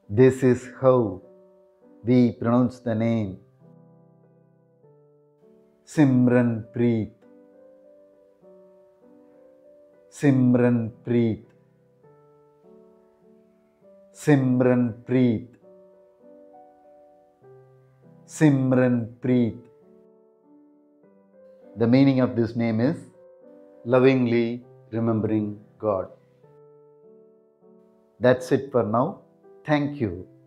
This is how we pronounce the name Simranpreet, Simranpreet, Simranpreet, Simranpreet. The meaning of this name is lovingly remembering God. That's it for now. Thank you.